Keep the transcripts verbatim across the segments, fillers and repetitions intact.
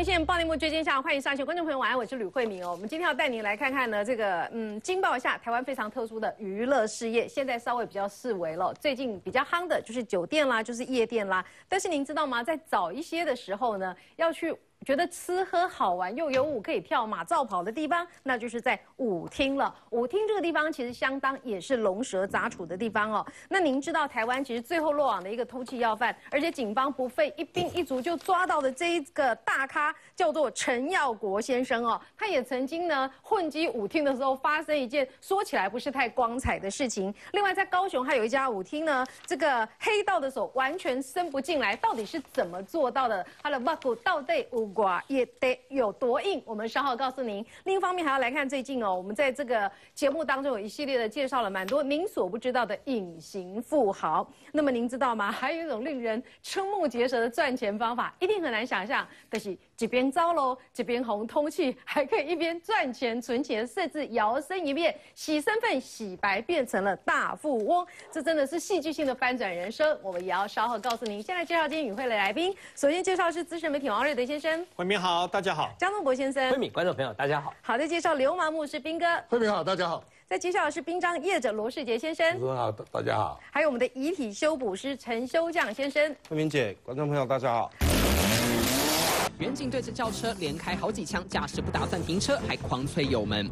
一线暴力幕追踪下，欢迎上线观众朋友晚安，我是吕慧敏哦。我们今天要带您来看看呢，这个嗯，惊爆一下台湾非常特殊的娱乐事业，现在稍微比较式微了。最近比较夯的就是酒店啦，就是夜店啦。但是您知道吗？在早一些的时候呢，要去。 觉得吃喝好玩又有舞可以跳马照跑的地方，那就是在舞厅了。舞厅这个地方其实相当也是龙蛇杂处的地方哦。那您知道台湾其实最后落网的一个通缉要犯，而且警方不费一兵一卒就抓到的这一个大咖叫做陈耀国先生哦。他也曾经呢混迹舞厅的时候发生一件说起来不是太光彩的事情。另外在高雄还有一家舞厅呢，这个黑道的手完全伸不进来，到底是怎么做到的？他的把骨到底有？ 也得有多硬，我们稍后告诉您。另一方面，还要来看最近哦，我们在这个节目当中有一系列的介绍了蛮多您所不知道的隐形富豪。那么您知道吗？还有一种令人瞠目结舌的赚钱方法，一定很难想象。但是这边糟喽，这边红通气，还可以一边赚钱存钱，甚至摇身一变洗身份洗白，变成了大富翁。这真的是戏剧性的翻转人生。我们也要稍后告诉您。先来介绍今天与会的来宾，首先介绍是资深媒体王瑞德先生。 慧敏好，大家好。 张东博先生， 慧敏观众朋友大家好。 好的，介绍流氓牧师斌哥。 慧敏好，大家好。 再介绍的是殡葬业者罗世杰先生。 主持人好，大家好。 还有我们的遗体修补师陈修匠先生。 慧敏姐，观众朋友大家好。 远景对着轿车连开好几枪，驾驶不打算停车，还狂催油门。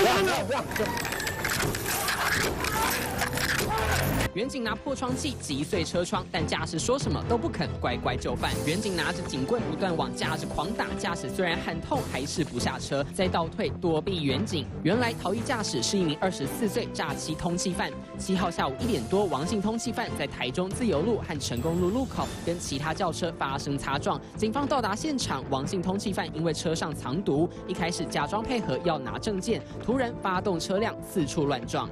远景拿破窗器击碎车窗，但驾驶说什么都不肯，乖乖就范。远景拿着警棍不断往驾驶狂打，驾驶虽然喊痛，还是不下车，再倒退躲避远景。原来逃逸驾驶是一名二十四岁诈欺通缉犯。七号下午一点多，王姓通缉犯在台中自由路和成功路路口跟其他轿车发生擦撞，警方到达现场，王姓通缉犯因为车上藏毒，一开始假装配合要拿证件，突然发动车辆四处乱撞。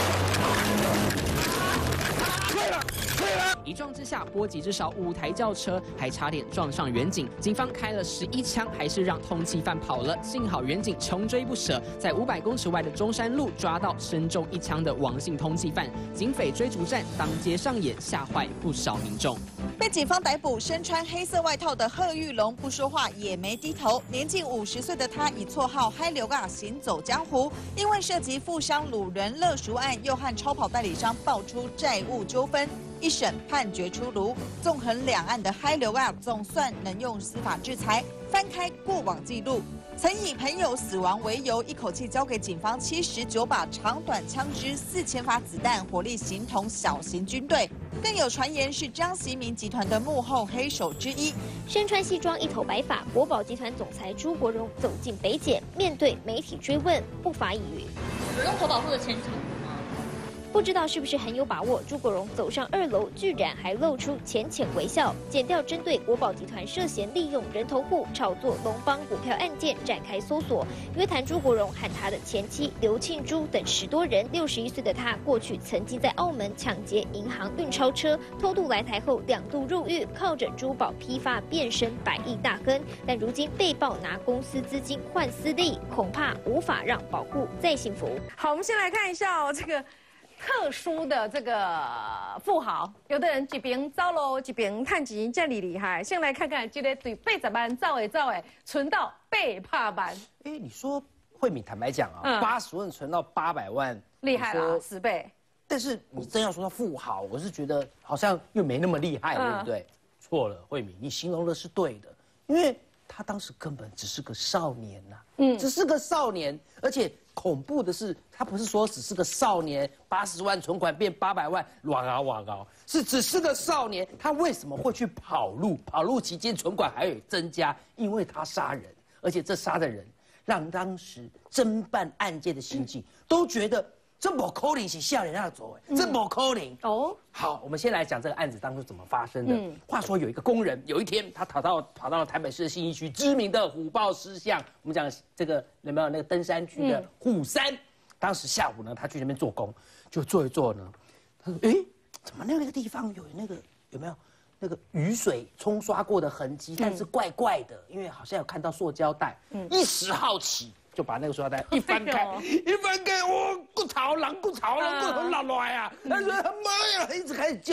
一撞之下，波及至少五台轿车，还差点撞上远景。警方开了十一枪，还是让通缉犯跑了。幸好远景穷追不舍，在五百公尺外的中山路抓到身中一枪的王姓通缉犯。警匪追逐战当街上演，吓坏不少民众。 被警方逮捕，身穿黑色外套的贺玉龙不说话也没低头。年近五十岁的他以绰号“嗨流啊”行走江湖，因为涉及富商掳人勒赎案，又和超跑代理商爆出债务纠纷。 一审判决出炉，纵横两岸的嗨流啊，总算能用司法制裁翻开过往记录。曾以朋友死亡为由，一口气交给警方七十九把长短枪支、四千发子弹，火力形同小型军队。更有传言是张习明集团的幕后黑手之一。 身穿西装、一头白发，国宝集团总裁朱国荣走进北检，面对媒体追问，不乏一语：“ 有用投保户的钱。” 不知道是不是很有把握，朱国荣走上二楼，居然还露出浅浅微笑。检调针对国宝集团涉嫌利用人头户炒作龙邦股票案件展开搜索，约谈朱国荣和他的前妻刘庆珠等十多人。六十一岁的他，过去曾经在澳门抢劫银行运钞车，偷渡来台后两度入狱，靠着珠宝批发变身百亿大亨。但如今被曝拿公司资金换私利，恐怕无法让保护再幸福。 好，我们先来看一下哦，这个。 特殊的这个富豪，有的人一边走路一边探钱，这里厉害。先来看看这个对八十万造诶造诶，存到八百万。 哎，你说慧敏，坦白讲啊，八十万存到八百万， 厉害了，十倍。 但是你真要说他富豪，我是觉得好像又没那么厉害，对不对？错了，慧敏，你形容的是对的，因为他当时根本只是个少年呐、啊，嗯，只是个少年，而且。 恐怖的是，他不是说只是个少年，八十万存款变八百万，哇高哇高，是只是个少年，他为什么会去跑路？跑路期间存款还有增加，因为他杀人，而且这杀的人让当时侦办案件的刑警都觉得这不可能是少年那做的，这不可能哦。好，我们先来讲这个案子当初怎么发生的。嗯、话说有一个工人，有一天他跑到跑到了台北市的信义区知名的虎豹狮巷，我们讲这个有没有那个登山区的虎山？嗯、当时下午呢，他去那边做工，就做一做呢，他说：“哎，怎么那个地方有那个有没有那个雨水冲刷过的痕迹？但是怪怪的，因为好像有看到塑胶袋。嗯，一时好奇。” 就把那个塑料袋一翻开，一翻开，哇，骨头，狼骨头，狼骨头落来啊！他说他妈呀，一直开始叫，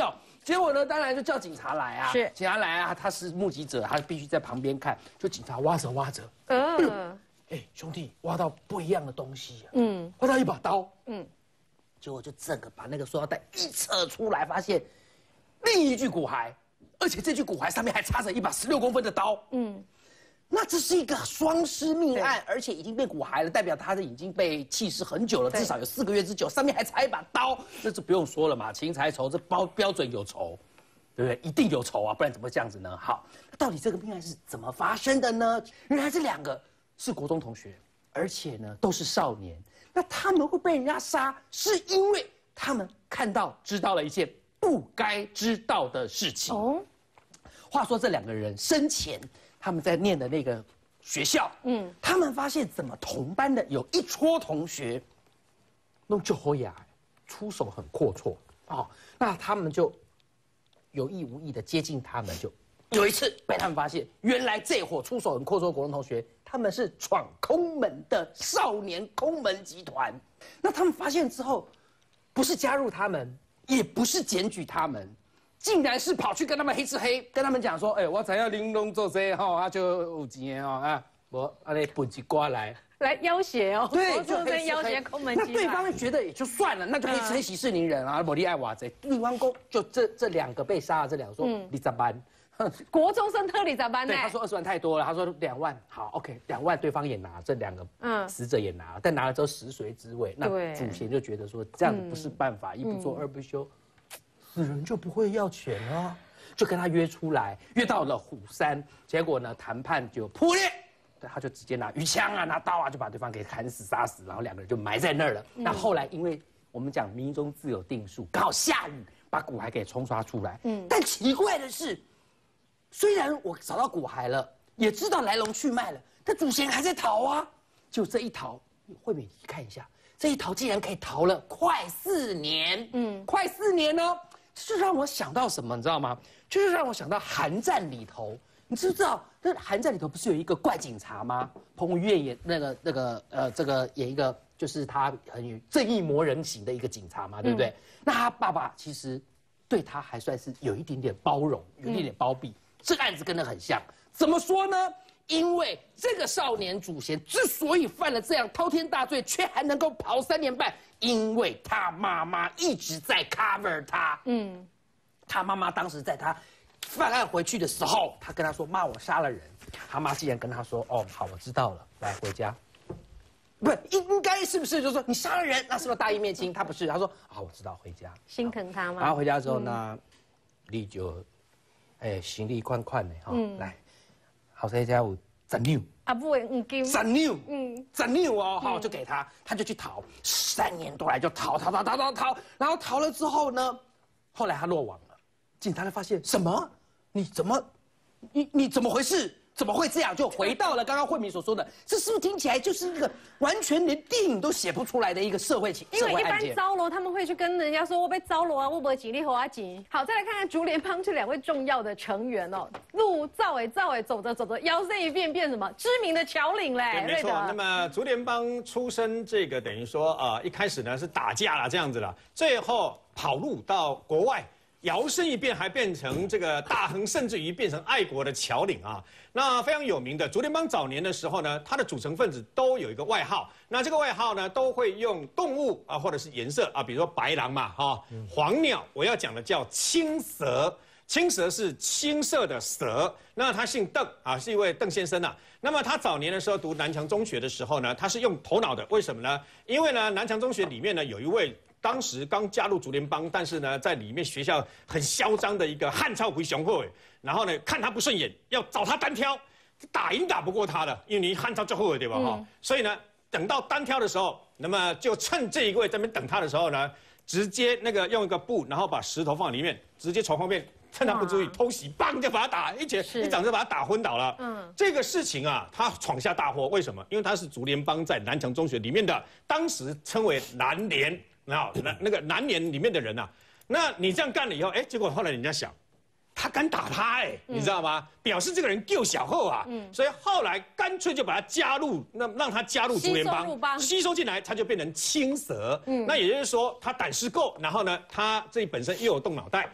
结果呢，当然就叫警察来啊。 是， 警察来啊，他是目击者，他必须在旁边看。就警察挖着挖着， 嗯， 哎，兄弟，挖到不一样的东西啊。 嗯， 挖到一把刀。 嗯， 结果就整个把那个塑料袋一扯出来，发现另一具骨骸，而且这具骨骸上面还插着一把十六公分的刀。嗯。那这是一个双尸命案，而且已经变骨骸了，代表他的已经被弃尸很久了，至少有四个月之久。上面还插一把刀，那就不用说了嘛，情财仇，这包标准有仇，对不对？一定有仇啊，不然怎么这样子呢？好，到底这个命案是怎么发生的呢？原来这两个是国中同学，而且呢都是少年。那他们会被人家杀，是因为他们看到、知道了一件不该知道的事情。哦，话说这两个人生前。他们在念的那个学校，嗯，他们发现怎么同班的有一撮同学，弄就好呀，出手很阔绰哦，那他们就有意无意的接近他们，就有一次被他们发现，原来这伙出手很阔绰的国中同学，他们是闯空门的少年空门集团。那他们发现之后，不是加入他们，也不是检举他们。竟然是跑去跟他们黑吃黑，跟他们讲说，哎、欸，我才要玲珑做这哈，他就有钱哦啊，我啊来本几瓜来来要挟哦， 对， 就在要挟空门。 那对方觉得也就算了，那就黑吃黑息事宁人啊，我厉爱哇这对方公就这这两个被杀的这两个说，嗯、你咋办？ 国中生特里咋办呢？ 对，他说二十万太多了，他说两万，好 ，OK， 两万对方也拿，这两个嗯死者也拿了，但拿了之后食髓知味，那祖先就觉得说这样子不是办法，一不做二不休。死人就不会要钱啊，就跟他约出来，约到了虎山，结果呢谈判就破裂，对，他就直接拿鱼枪啊、拿刀啊，就把对方给砍死、杀死，然后两个人就埋在那儿了。嗯、那后来因为我们讲民中自有定数，刚好下雨把骨骸给冲刷出来。嗯，但奇怪的是，虽然我找到骨骸了，也知道来龙去脉了，但祖先还在逃啊。就这一逃，惠美你看一下，这一逃竟然可以逃了快四年，嗯，快四年呢。这就让我想到什么，你知道吗？就是让我想到《寒战》里头，你知不知道？那《寒战》里头不是有一个怪警察吗？彭于晏演那个那个呃，这个演一个就是他很有正义魔人型的一个警察嘛，对不对？嗯、那他爸爸其实对他还算是有一点点包容，有一点点包庇。嗯、这个案子跟得很像，怎么说呢？因为这个少年祖先之所以犯了这样滔天大罪，却还能够跑三年半，因为他妈妈一直在 cover 他。嗯，他妈妈当时在他犯案回去的时候，他跟他说：“妈，我杀了人。”他妈竟然跟他说：“哦，好，我知道了，来回家。”不，应应该是不是？就是说你杀了人，那是不是大义灭亲？他不是，他说：“啊，我知道，回家。” 心疼他吗？ 然后回家之后呢，嗯、你就，哎，行李款款的哈，嗯、来。好在家有十两， 啊不会五斤， 十两，嗯，十两哦，好就给他，他就去逃，三年多来就逃逃逃逃逃逃，然后逃了之后呢，后来他落网了，警察就发现什么？你怎么，你你怎么回事？怎么会这样？就回到了刚刚慧敏所说的，这是不是听起来就是一个完全连电影都写不出来的一个社会情？ 因为一般招楼他们会去跟人家说我被招楼啊，我不会警力和啊警。好，再来看看竹联帮这两位重要的成员哦，陆兆伟兆伟走着走着，摇身一变变什么知名的侨领嘞？ 对，没错。那么竹联帮出身这个等于说呃一开始呢是打架啦这样子啦，最后跑路到国外。摇身一变，还变成这个大亨，甚至于变成爱国的侨领啊！那非常有名的竹联帮早年的时候呢，它的组成分子都有一个外号，那这个外号呢，都会用动物啊，或者是颜色啊，比如说白狼嘛，哈，黄鸟，我要讲的叫青蛇，青蛇是青色的蛇，那他姓邓啊，是一位邓先生啊。那么他早年的时候读南强中学的时候呢，他是用头脑的，为什么呢？因为呢，南强中学里面呢有一位。当时刚加入竹联帮，但是呢，在里面学校很嚣张的一个汉朝回雄厚，然后呢，看他不顺眼，要找他单挑，打赢打不过他的，因为你汉朝就厚了，对吧？哈、嗯，所以呢，等到单挑的时候，那么就趁这一位在那边等他的时候呢，直接那个用一个布，然后把石头放里面，直接从后面趁他不注意偷袭，砰就把他打，一拳一掌就把他打昏倒了。嗯，这个事情啊，他闯下大祸，为什么？因为他是竹联帮在南强中学里面的，当时称为南联。那那那个南联里面的人呐、啊，那你这样干了以后，哎，结果后来人家想，他敢打他哎，嗯、你知道吗？表示这个人够小厚啊，嗯、所以后来干脆就把他加入，那让他加入竹联帮，吸收进来，他就变成青蛇。嗯，那也就是说他胆识够，然后呢，他自己本身又有动脑袋。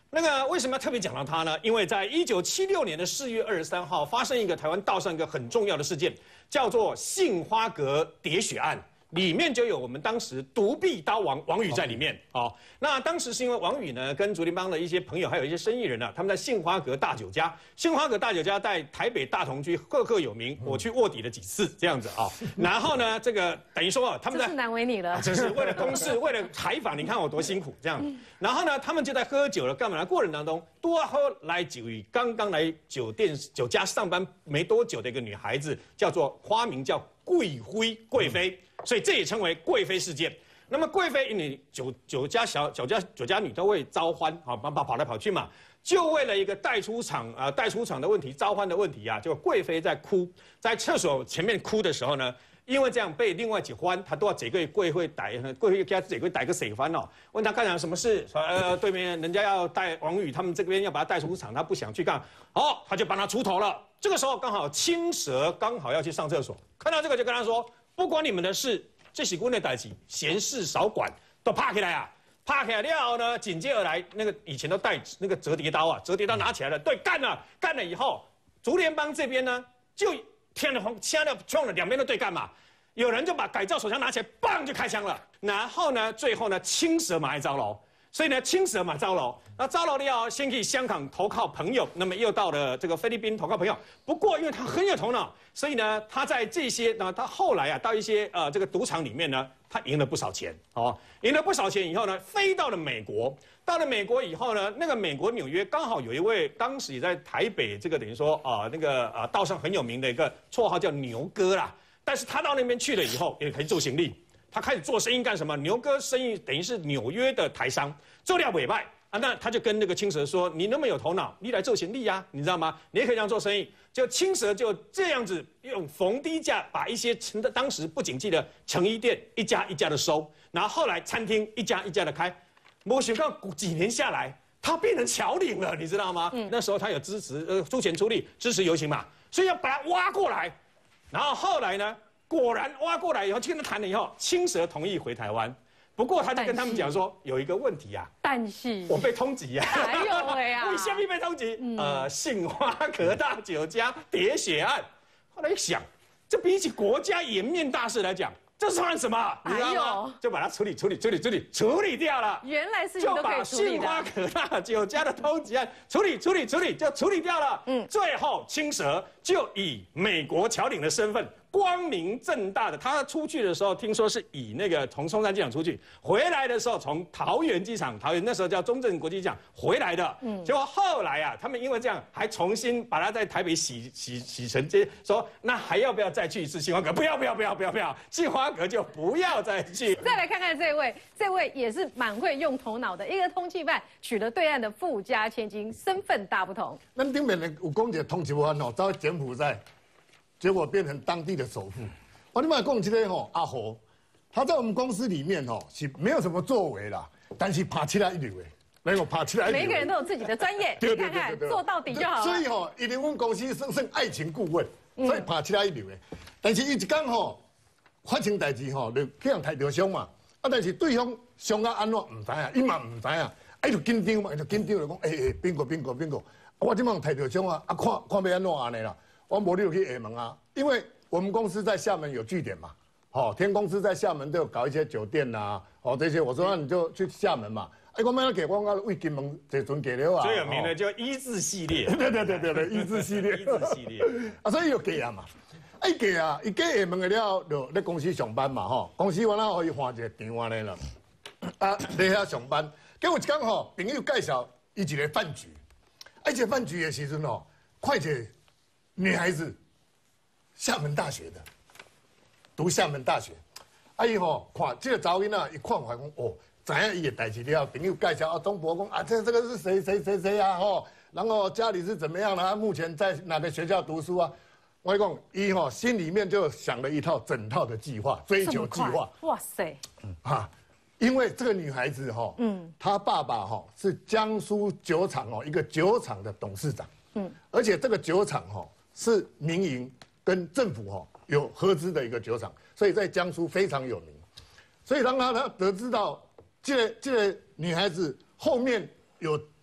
那个为什么要特别讲到他呢？因为在一九七六年的四月二十三号，发生一个台湾道上一个很重要的事件，叫做杏花阁喋血案。里面就有我们当时独臂刀王王宇在里面哦。那当时是因为王宇呢，跟竹联帮的一些朋友，还有一些生意人呢、啊，他们在杏花阁大酒家。杏花阁大酒家在台北大同区赫赫有名，我去卧底了几次这样子啊、哦。然后呢，这个等于说啊，他们在真是难为你了， 真是为了公事，为了采访，你看我多辛苦这样。然后呢，他们就在喝酒了，干嘛呢？过程当中多喝来酒与刚刚来酒店酒家上班没多久的一个女孩子，叫做花名叫贵妃贵妃。所以这也称为贵妃事件。那么贵妃，你酒酒家小酒家酒家女都会招欢啊，跑跑跑来跑去嘛，就为了一个带出场啊、呃、带出场的问题，招欢的问题啊，就贵妃在哭，在厕所前面哭的时候呢，因为这样被另外几欢，他都要这个贵妃逮，贵妃给他这个逮个谁欢哦，问他干啥什么事，说呃对面人家要带王宇他们这边要把他带出场，他不想去干，好，他就帮他出头了。这个时候刚好青蛇刚好要去上厕所，看到这个就跟他说。不关你们的事，这是我的代志，闲事少管，都趴起来啊！趴起来了后呢，紧接而来，那个以前都带那个折叠刀啊，折叠刀拿起来了，对，干了，干了以后，竹联帮这边呢，就天了红，掐了冲了，两边都对干嘛？有人就把改造手枪拿起来，棒就开枪了。然后呢，最后呢，青蛇马来招楼，所以呢，青蛇马招楼。那招楼了，先去香港投靠朋友，那么又到了这个菲律宾投靠朋友。不过，因为他很有头脑，所以呢，他在这些呢，他后来啊，到一些呃这个赌场里面呢，他赢了不少钱哦，赢了不少钱以后呢，飞到了美国。到了美国以后呢，那个美国纽约刚好有一位当时也在台北这个等于说啊、呃、那个啊、呃、道上很有名的一个绰号叫牛哥啦。但是他到那边去了以后，也可以做行李。他开始做生意干什么？牛哥生意等于是纽约的台商，做了尾卖。啊，那他就跟那个青蛇说：“你那么有头脑，你来做行李呀，你知道吗？你也可以这样做生意。”就青蛇就这样子用逢低价把一些当时不景气的成衣店一家一家的收，然后后来餐厅一家一家的开。没想到几年下来，他变成侨领了，你知道吗？嗯、那时候他有支持呃出钱出力支持游行嘛，所以要把他挖过来。然后后来呢，果然挖过来以后，去跟他谈了以后，青蛇同意回台湾。不过他就跟他们讲说，有一个问题啊， 但是我被通缉啊， 还有喂啊， 为什么被通缉？嗯、呃，杏花阁大酒家喋血案。后来一想，这比起国家颜面大事来讲，这算什么？你知道吗？就把它处理、处理、处理、处理、处理掉了。 原来事情都可以处理的。 就把杏花阁大酒家的通缉案处理、处理、处理，就处理掉了。嗯，最后青蛇就以美国侨领的身份。光明正大的，他出去的时候，听说是以那个从松山机场出去，回来的时候从桃园机场，桃园那时候叫中正国际机场回来的。嗯，结果后来啊，他们因为这样，还重新把他在台北洗洗洗成这，说那还要不要再去一次杏花阁？不要不要不要不要不要，杏花阁就不要再去。 再来看看这位，这位也是蛮会用头脑的一个通缉犯，娶了对岸的富家千金，身份大不同。 咱顶面的有讲一个通缉犯哦，走去柬埔寨。结果变成当地的首富。我另外讲这个吼阿豪，他在我们公司里面吼是没有什么作为啦，但是爬起来一流诶，能够爬起来一流。 每一个人都有自己的专业， 对对对对，做到底就好了。 所以吼，因为我们公司算算爱情顾问，所以爬起来一流诶。但是伊一讲吼发生代志吼，就去人抬着伤嘛。啊，但是对方伤啊安怎唔知啊，伊嘛唔知啊，伊就紧张嘛，伊就紧张就讲，诶诶，边个边个边个，我即摆抬着伤啊，啊看看要安怎安尼啦。我无你有去厦门啊，因为我们公司在厦门有据点嘛，好、哦，天公司在厦门都有搞一些酒店呐、啊，哦这些，我说那你就去厦门嘛，哎，我们要给我讲为金门这阵给了啊， 最有名的就一字系列， 对对对对对，一字系列， 一字系列， 啊，所以有给啊嘛，哎给啊，伊给厦门的了，就在公司上班嘛，吼，公司我那可以换一个场安尼啦，啊，在遐上班，结果一天吼，朋友介绍伊一个饭局，啊，一个饭局的时阵吼，看一个女孩子，厦门大学的，读厦门大学，啊伊吼看这个查某囡仔，一看看讲哦，知影伊的代志了，朋友介绍啊，中博讲啊，这这个是谁谁谁谁啊吼，然后家里是怎么样的，他目前在哪个学校读书啊？我讲伊吼心里面就想了一套整套的计划，追求计划。 哇塞！ 啊，因为这个女孩子哈，嗯，她爸爸哈是江苏酒厂哦一个酒厂的董事长，嗯，而且这个酒厂哈是民营跟政府哈有合资的一个酒厂，所以在江苏非常有名。所以当他他得知到这个这个女孩子后面有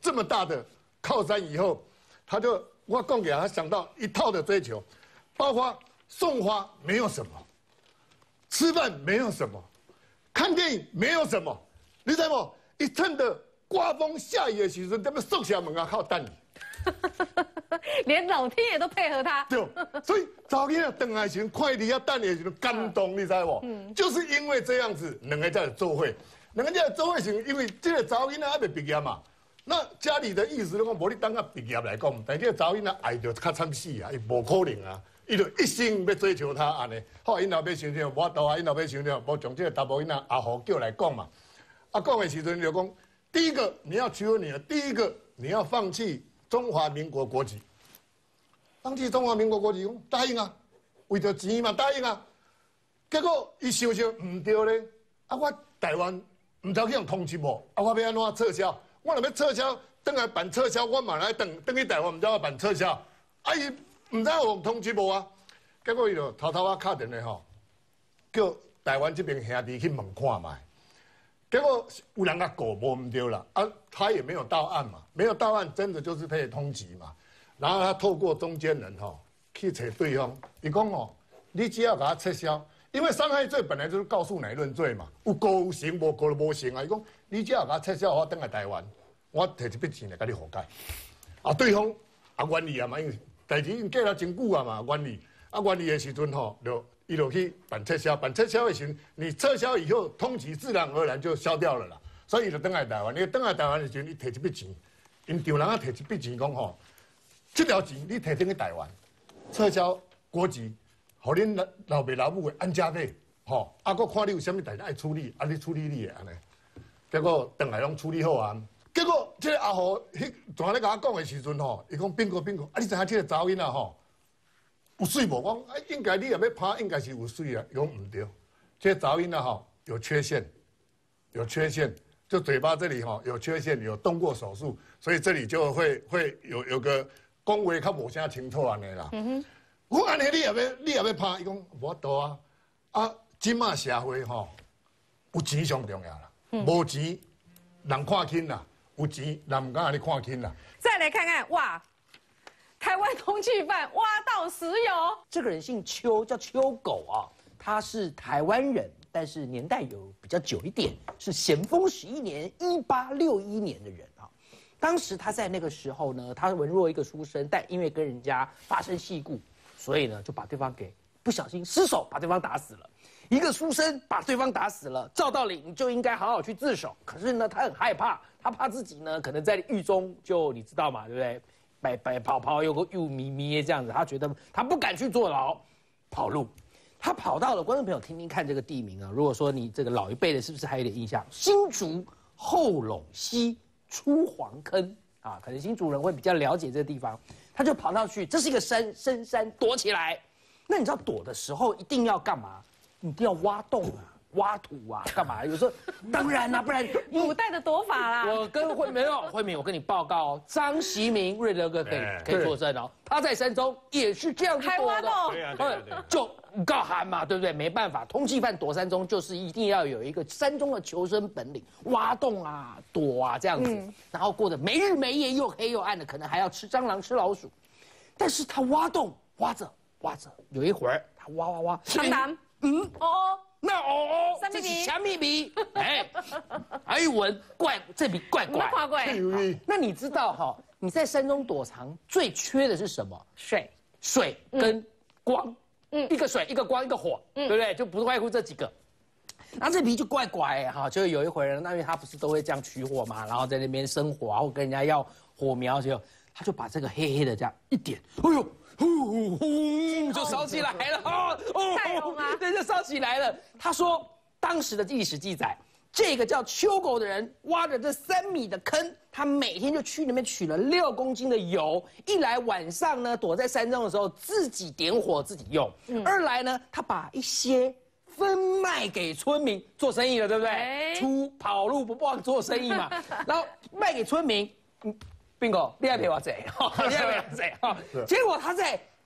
这么大的靠山以后，他就我供给他想到一套的追求，包括送花没有什么，吃饭没有什么，看电影没有什么，你知道不？一趁的刮风下雨的时候，他们宿舍门啊靠等你。 连老天爷都配合他。 对，所以早起啊等来时，快递要等的时候感动，你知不？嗯，就是因为这样子，两个在做伙，两个在做伙时，因为这个早起啊还没毕业嘛，那家里的意思就讲，无你等啊毕业来讲，但这个早起啊爱着较惨死啊，伊无可能啊，伊就一心要追求他安尼。好，因老爸想想，无度啊，因老爸想想，无从这个查某囡仔阿豪叫来讲嘛，啊讲的时阵就讲，第一个你要求你的，第一个你要放弃中华民国国籍。放弃中华民国国籍，答应啊，为着钱嘛答应啊。结果伊想想唔对咧，啊我台湾唔知去用通知无，啊我要安怎撤销？我若要撤销，等来办撤销，我嘛来等等去台湾，唔知我办撤销，啊伊唔知有通知无啊？结果伊就偷偷啊敲电话吼，叫台湾这边兄弟去问看卖。结果有人甲过无唔对啦，啊他也没有到案嘛，没有到案，真的就是被通缉嘛。然后他透过中间人哈、哦、去找对方，伊讲哦，你只要把它撤销，因为伤害罪本来就是告诉乃论罪嘛，有过有成，无过就无成啊。伊讲你只要把它撤销，我等来台湾，我摕一笔钱来甲你和解。啊，对方啊愿意啊嘛，因为代志已经过了真久啊嘛，愿意。啊愿意的时阵吼，就伊就去办撤销，办撤销的时候，你撤销以后，通缉自然而然就消掉了啦。所以就等来台湾，你等来台湾的时候，你摕一笔钱，因丈人啊摕一笔钱讲吼。这条钱你摕进去台湾，撤销国籍，互恁老老爸老母的安家费，吼，啊，搁看你有啥物代志爱处理，啊，你处理你的安尼。结果等来拢处理好啊。结果这个阿豪，迄昨咧甲我讲的时阵吼，伊讲变过变过，啊，你知影这个查某囡仔吼有水无？我讲啊，应该你若要拍，应该是有水啊。伊讲唔对，这个查某囡仔吼有缺陷，有缺陷，就嘴巴这里吼有缺陷，有动过手术，所以这里就会会有有个。讲话较无啥清楚安尼啦。嗯哼，我安尼你也要你也要拍，伊讲无多啊。啊，今嘛社会吼，有钱上重要啦。无、嗯、钱人看轻啦，有钱人唔敢让你看轻啦。 再来看看哇，台湾通缉犯挖到石油。 这个人姓邱，叫邱狗啊，他是台湾人，但是年代有比较久一点，是咸丰十一年一八六一年的人啊。当时他在那个时候呢，他文弱一个书生，但因为跟人家发生邂逅，所以呢就把对方给不小心失手把对方打死了。一个书生把对方打死了，照道理你就应该好好去自首。可是呢，他很害怕，他怕自己呢可能在狱中就你知道嘛，对不对？白白跑跑有个又咪咪这样子，他觉得他不敢去坐牢，跑路。他跑到了，观众朋友听听看这个地名啊。如果说你这个老一辈的，是不是还有点印象？新竹后陇溪。出黄坑啊，可能新竹人会比较了解这个地方，他就跑到去，这是一个山深山，躲起来。那你知道躲的时候一定要干嘛？一定要挖洞啊，挖土啊，干嘛？有时候当然啦、啊，不然古代的躲法啦。 我跟慧没有慧敏，我跟你报告哦，张习明瑞德哥可以可以作证哦，他在山中也是这样子躲的， 还挖洞， 对啊，对对， 就告寒嘛，对不对？没办法，通缉犯躲山中就是一定要有一个山中的求生本领，挖洞啊、躲啊这样子，嗯、然后过得没日没夜，又黑又暗的，可能还要吃蟑螂、吃老鼠。但是他挖洞挖着挖着，有一会儿他挖挖挖， 长男，嗯哦。 那哦，这是虾米米？哎，还一闻怪，这笔怪怪。 怪怪。 那你知道哈？你在山中躲藏最缺的是什么？ 水、 水跟光。嗯，一个水，一个光，一个火，嗯、对不对？就不外乎这几个。然后这笔就怪怪哈，就有一回人，那因为他不是都会这样取火嘛，然后在那边生火，然后跟人家要火苗，就他就把这个黑黑的这样一点，哎呦。呼呼呼，就烧起来了哦！ 太红啊！ 对，就烧起来了。他说，当时的历史记载，这个叫邱狗的人挖着这三米的坑，他每天就去那边取了六公斤的油。一来晚上呢，躲在山中的时候自己点火自己用；嗯、二来呢，他把一些分卖给村民做生意了，对不对？欸、出跑路不忘做生意嘛，然后卖给村民。嗯bingo， 你还赔我贼，你还赔我贼哈！结果他在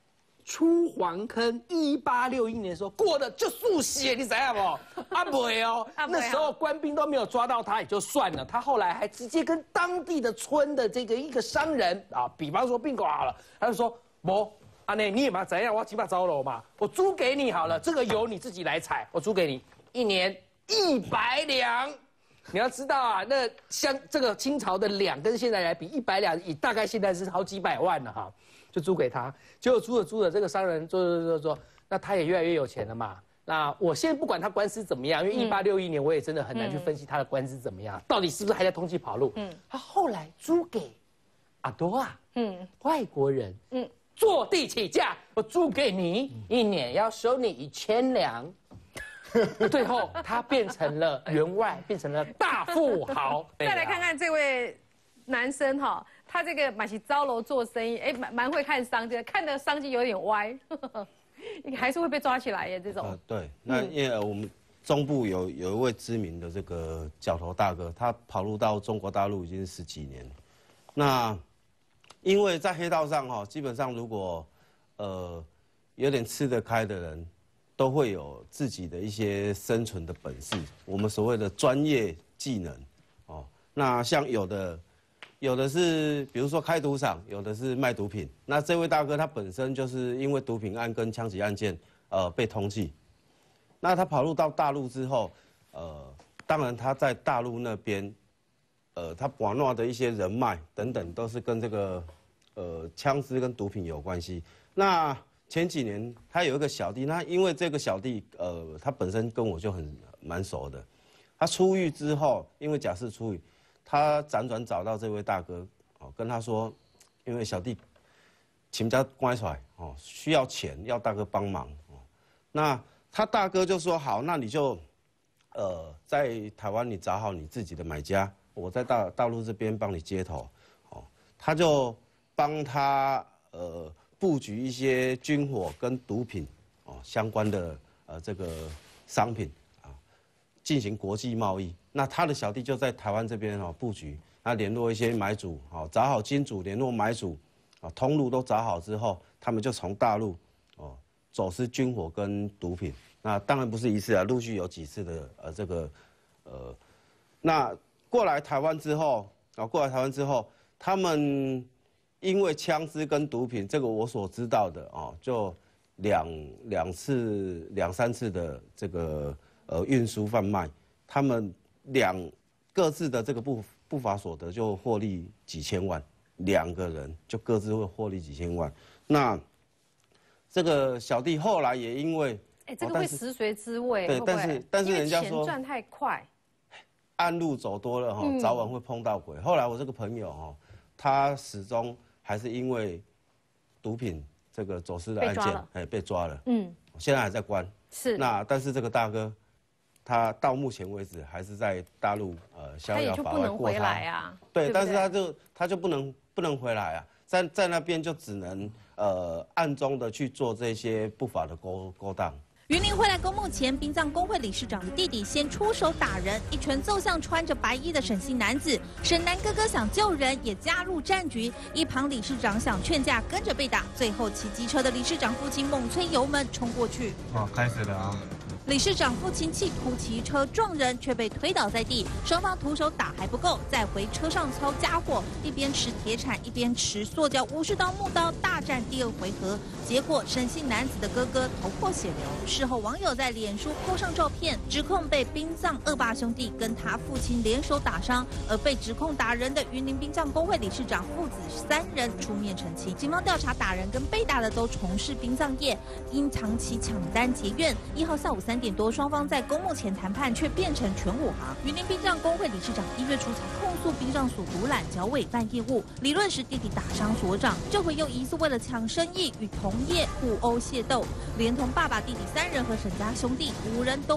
出黄坑，一八六一年的时候过得就速血，你知道不？啊不会哦，那时候官兵都没有抓到他也就算了，他后来还直接跟当地的村的这个一个商人啊，比方说宾馆好了，他就说不。阿内，你也嘛怎样？我起码招楼嘛，我租给你好了，这个油你自己来采，我租给你一年一百两。你要知道啊，那像这个清朝的两跟现在来比，一百两以大概现在是好几百万了哈，就租给他。结果租着租着，这个商人做做做做，那他也越来越有钱了嘛。那我先不管他官司怎么样，因为一八六一年我也真的很难去分析他的官司怎么样，嗯、到底是不是还在通缉跑路。嗯，他后来租给阿多啊，嗯，外国人，嗯。坐地起价，我租给你一年要收你一千两，最后他变成了员外，变成了大富豪。 再来看看这位男生哈，他这个蛮是招楼做生意，哎，蛮蛮会看商机，看的商机有点歪，还是会被抓起来耶这种。 呃，对，那因为我们中部有有一位知名的这个角头大哥，他跑路到中国大陆已经十几年了，那。因为在黑道上哈，基本上如果呃有点吃得开的人，都会有自己的一些生存的本事，我们所谓的专业技能哦。那像有的有的是比如说开赌场，有的是卖毒品。那这位大哥他本身就是因为毒品案跟枪击案件呃被通缉，那他跑路到大陆之后，呃，当然他在大陆那边。呃，他网络的一些人脉等等，都是跟这个呃枪支跟毒品有关系。那前几年他有一个小弟，那因为这个小弟呃，他本身跟我就很蛮熟的。他出狱之后，因为假释出狱，他辗转找到这位大哥，哦，跟他说，因为小弟请假乖出来哦，需要钱，要大哥帮忙哦。那他大哥就说好，那你就呃在台湾你找好你自己的买家。我在大大陆这边帮你接头，哦，他就帮他呃布局一些军火跟毒品哦相关的呃这个商品啊，进行国际贸易。那他的小弟就在台湾这边哦布局，那联络一些买主，哦找好金主，联络买主，啊通路都找好之后，他们就从大陆哦走私军火跟毒品。那当然不是一次啊，陆续有几次的呃这个呃那。过来台湾之后，啊，过来台湾之后，他们因为枪支跟毒品，这个我所知道的哦，就两两次、两三次的这个呃运输贩卖，他们两各自的这个不不法所得就获利几千万，两个人就各自会获利几千万。那这个小弟后来也因为， 哎，这个会食髓知味， 对，但是但是人家说钱赚太快。 暗路走多了哈，早晚会碰到鬼。嗯、后来我这个朋友哈，他始终还是因为毒品这个走私的案件，哎，被抓了。嗯，现在还在关。是。那但是这个大哥，他到目前为止还是在大陆呃逍遥法外过他。 啊、 对，对但是他就他就不能不能回来啊，在在那边就只能呃暗中的去做这些不法的勾勾当。 云林回来公墓前，殡葬工会理事长的弟弟先出手打人，一拳揍向穿着白衣的沈姓男子。沈男哥哥想救人，也加入战局。一旁理事长想劝架，跟着被打。最后骑机车的理事长父亲猛催油门冲过去。 哦，开始了啊！ 理事长父亲企图骑车撞人，却被推倒在地。双方徒手打还不够，再回车上操家伙，一边持铁铲，一边持塑胶武士刀、木刀，大战第二回合。结果沈姓男子的哥哥头破血流。事后网友在脸书 po 上照片，指控被殡葬恶霸兄弟跟他父亲联手打伤，而被指控打人的云林殡葬工会理事长父子三人出面澄清。警方调查，打人跟被打的都从事殡葬业，因长期抢单结怨。一号下午三点多，双方在公墓前谈判，却变成全武行。云林殡葬工会理事长一月初才控诉殡葬所独揽脚尾办业务，理论时弟弟打伤所长，这回又疑似为了抢生意与同业互殴械斗，连同爸爸、弟弟三人和沈家兄弟五人都被疑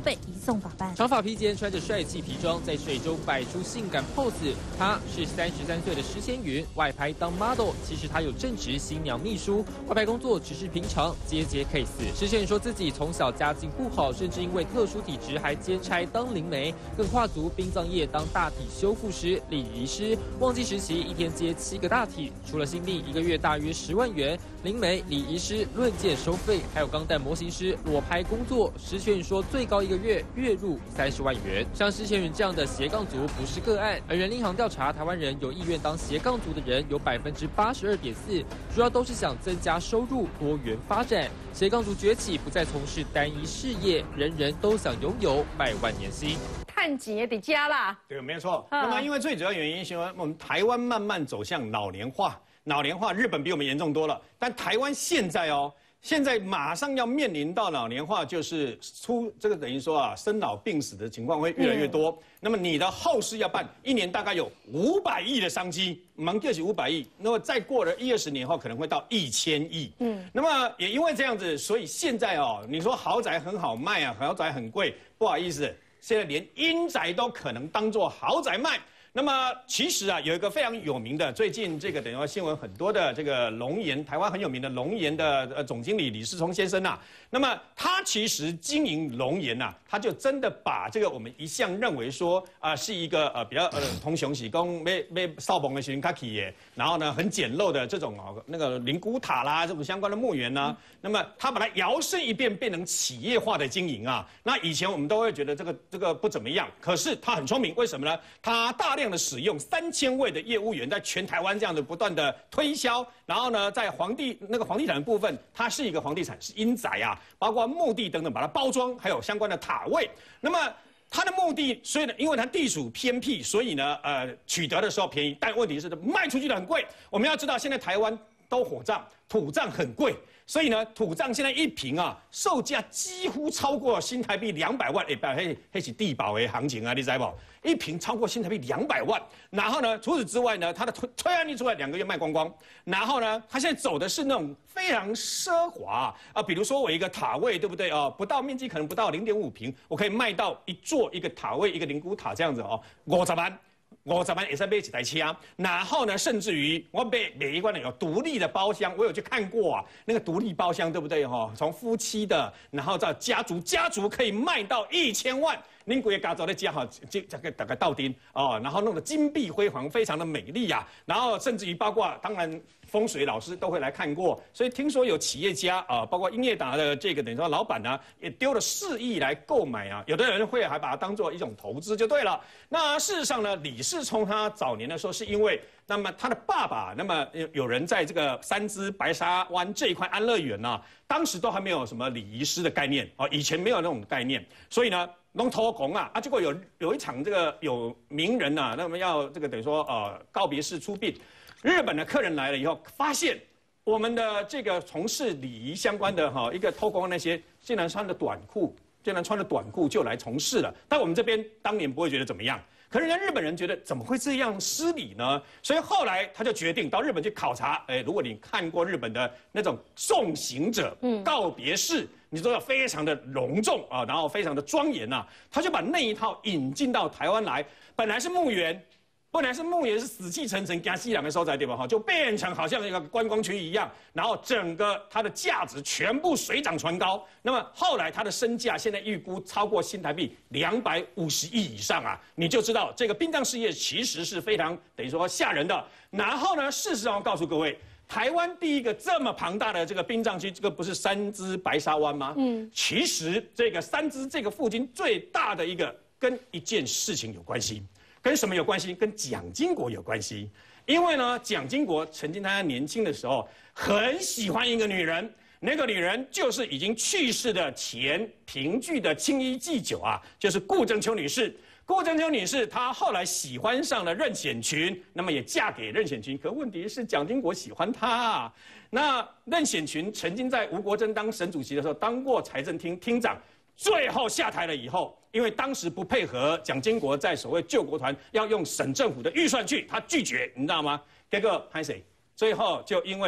宋宝办。 长发披肩，穿着帅气皮装，在水中摆出性感 pose。她是三十三岁的施千云，外拍当 model， 其实她有正职新娘秘书，外拍工作只是平常接接 case。施千云说自己从小家境不好，甚至因为特殊体质还兼差当灵媒，更跨足殡葬业当大体修复师、礼仪师。旺季时期一天接七个大体，除了新历一个月大约十万元，灵媒、礼仪师论件收费，还有钢弹模型师裸拍工作。施千云说最高一个月月入三十万元。像施千云这样的斜杠族不是个案，而人力行调查，台湾人有意愿当斜杠族的人有百分之八十二点四，主要都是想增加收入、多元发展。斜杠族崛起，不再从事单一事业，人人都想拥有百万年薪。 探景也得加啦。 对，没错。那么因为最主要原因是因为我们台湾慢慢走向老年化，老年化日本比我们严重多了，但台湾现在哦。现在马上要面临到老年化，就是出这个等于说啊，生老病死的情况会越来越多。嗯、那么你的后事要办，一年大概有五百亿的商机，忙就是五百亿。那么再过了一二十年后，可能会到一千亿。嗯，那么也因为这样子，所以现在哦，你说豪宅很好卖啊，豪宅很贵，不好意思，现在连阴宅都可能当做豪宅卖。那么其实啊，有一个非常有名的，最近这个等于说新闻很多的这个龙岩，台湾很有名的龙岩的呃总经理李世聪先生啊，那么他其实经营龙岩呐、啊，他就真的把这个我们一向认为说啊、呃、是一个呃比较呃通雄喜功被被少崩的寻卡企业，然后呢很简陋的这种哦那个灵骨塔啦这种相关的墓园呐、啊，那么他把它摇身一变变成企业化的经营啊，那以前我们都会觉得这个这个不怎么样，可是他很聪明，为什么呢？他大量的使用三千位的业务员，在全台湾这样的不断的推销，然后呢，在房地那个房地产的部分，它是一个房地产是阴宅啊，包括墓地等等，把它包装，还有相关的塔位。那么它的目的，所以呢，因为它地处偏僻，所以呢，呃，取得的时候便宜，但问题是卖出去的很贵。我们要知道，现在台湾都火葬，土葬很贵。所以呢，土葬现在一坪啊，售价几乎超过新台币两百万，哎，不，嘿，嘿是地保的行情啊，你知不？一坪超过新台币两百万。然后呢，除此之外呢，它的推推案一出来，两个月卖光光。然后呢，它现在走的是那种非常奢华啊，比如说我一个塔位，对不对哦？不到面积可能不到零点五坪，我可以卖到一座一个塔位，一个灵骨塔这样子哦，五十万。五十万也是买一台车，然后呢，甚至于我每每一关呢有独立的包厢，我有去看过啊，那个独立包厢对不对哈？从夫妻的，然后到家族，家族可以卖到一千万。您贵家族的家哈，这这个大概到丁哦，然后弄得金碧辉煌，非常的美丽呀、啊。然后甚至于包括当然风水老师都会来看过，所以听说有企业家啊、呃，包括英业达的这个等于说老板呢，也丢了四亿来购买啊。有的人会还把它当做一种投资就对了。那事实上呢，李世聪他早年的时候是因为。那么他的爸爸，那么有人在这个三芝白沙湾这一块安乐园呢、啊，当时都还没有什么礼仪师的概念哦，以前没有那种概念，所以呢，龙头拱啊啊，结果有有一场这个有名人呐、啊，那么要这个等于说呃告别式出殡，日本的客人来了以后，发现我们的这个从事礼仪相关的哈、哦、一个偷工那些，竟然穿着短裤，竟然穿着短裤就来从事了，但我们这边当年不会觉得怎么样。可是人家日本人觉得怎么会这样失礼呢？所以后来他就决定到日本去考察。哎，如果你看过日本的那种送行者告别式，你知道非常的隆重啊，然后非常的庄严呐。他就把那一套引进到台湾来，本来是墓园。本来是墓园是死气沉沉，加西两个收在对吧？哈，就变成好像一个观光区一样，然后整个它的价值全部水涨船高。那么后来它的身价现在预估超过新台币两百五十亿以上啊，你就知道这个殡葬事业其实是非常等于说吓人的。然后呢，事实上我告诉各位，台湾第一个这么庞大的这个殡葬区，这个不是三芝白沙湾吗？嗯，其实这个三芝这个附近最大的一个跟一件事情有关系。跟什么有关系？跟蒋经国有关系。因为呢，蒋经国曾经他年轻的时候很喜欢一个女人，那个女人就是已经去世的前评剧的青衣祭酒啊，就是顾正秋女士。顾正秋女士她后来喜欢上了任显群，那么也嫁给任显群。可问题是蒋经国喜欢她啊。那任显群曾经在吴国桢当省主席的时候当过财政厅厅长。最后下台了以后，因为当时不配合蒋经国在所谓救国团要用省政府的预算去，他拒绝，你知道吗？结果拍谁？最后就因为